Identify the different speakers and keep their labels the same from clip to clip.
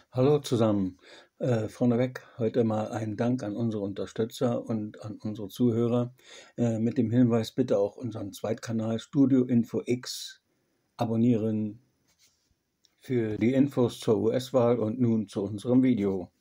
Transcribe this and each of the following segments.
Speaker 1: Hallo zusammen. Vorneweg heute mal ein Dank an unsere Unterstützer und an unsere Zuhörer, mit dem Hinweis, bitte auch unseren Zweitkanal Studio Info X abonnieren für die Infos zur US-Wahl und nun zu unserem Video.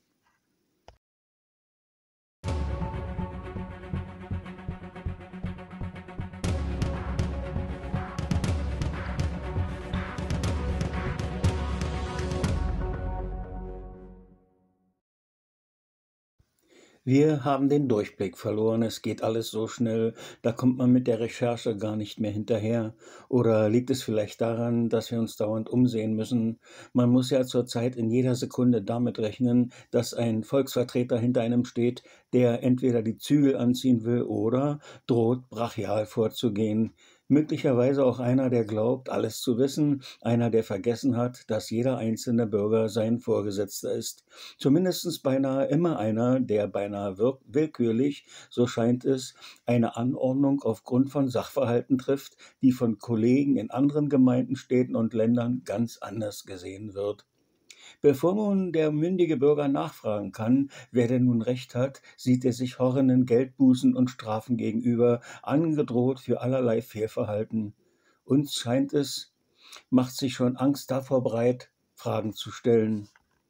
Speaker 1: Wir haben den Durchblick verloren, es geht alles so schnell, da kommt man mit der Recherche gar nicht mehr hinterher. Oder liegt es vielleicht daran, dass wir uns dauernd umsehen müssen? Man muss ja zurzeit in jeder Sekunde damit rechnen, dass ein Volksvertreter hinter einem steht, der entweder die Zügel anziehen will oder droht, brachial vorzugehen. Möglicherweise auch einer, der glaubt, alles zu wissen, einer, der vergessen hat, dass jeder einzelne Bürger sein Vorgesetzter ist. Zumindest beinahe immer einer, der beinahe willkürlich, so scheint es, eine Anordnung aufgrund von Sachverhalten trifft, die von Kollegen in anderen Gemeinden, Städten und Ländern ganz anders gesehen wird. Bevor nun der mündige Bürger nachfragen kann, wer denn nun Recht hat, sieht er sich horrenden Geldbußen und Strafen gegenüber, angedroht für allerlei Fehlverhalten. Uns scheint es, macht sich schon Angst davor breit, Fragen zu stellen.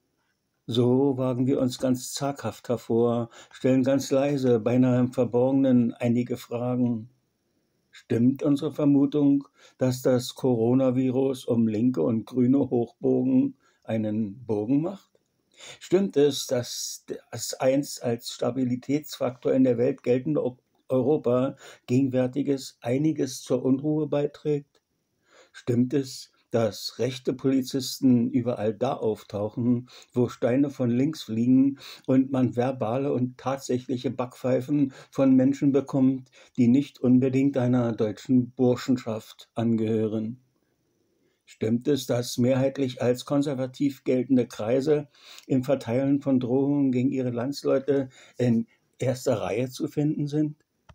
Speaker 1: So wagen wir uns ganz zaghaft hervor, stellen ganz leise, beinahe im Verborgenen einige Fragen. Stimmt unsere Vermutung, dass das Coronavirus um Linke und Grüne Hochbogen einen Bogen macht? Stimmt es, dass das einst als Stabilitätsfaktor in der Welt geltende Europa gegenwärtiges einiges zur Unruhe beiträgt? Stimmt es, dass rechte Polizisten überall da auftauchen, wo Steine von links fliegen und man verbale und tatsächliche Backpfeifen von Menschen bekommt, die nicht unbedingt einer deutschen Burschenschaft angehören? Stimmt es, dass mehrheitlich als konservativ geltende Kreise im Verteilen von Drohungen gegen ihre Landsleute in erster Reihe zu finden sind?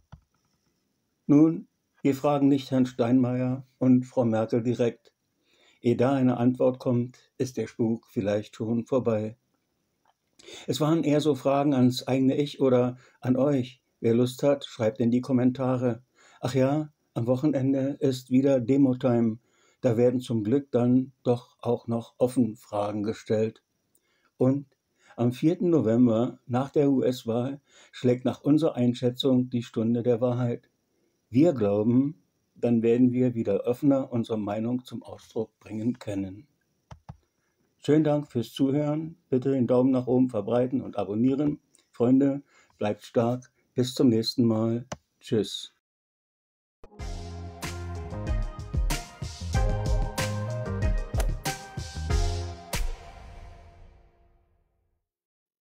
Speaker 1: Nun, wir fragen nicht Herrn Steinmeier und Frau Merkel direkt. Ehe da eine Antwort kommt, ist der Spuk vielleicht schon vorbei. Es waren eher so Fragen ans eigene Ich oder an euch. Wer Lust hat, schreibt in die Kommentare. Ach ja, am Wochenende ist wieder Demo-Time. Da werden zum Glück dann doch auch noch offen Fragen gestellt. Und am 4. November nach der US-Wahl schlägt nach unserer Einschätzung die Stunde der Wahrheit. Wir glauben, dann werden wir wieder offener unsere Meinung zum Ausdruck bringen können. Schönen Dank fürs Zuhören. Bitte den Daumen nach oben verbreiten und abonnieren. Freunde, bleibt stark. Bis zum nächsten Mal. Tschüss.